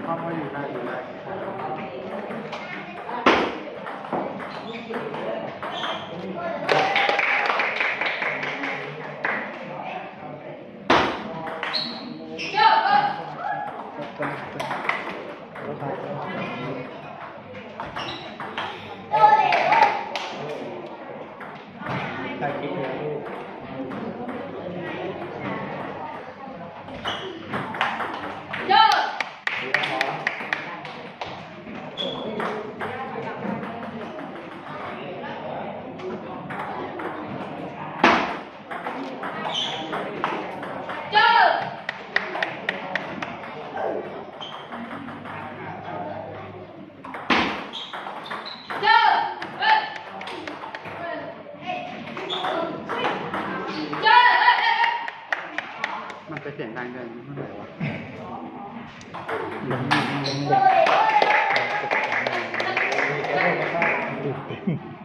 เข้ามาอยู่ได้อยู่ได้ถ่ายคลิปเลยลูกมันไปเสียงดังเกินเท่าไหร่วะลง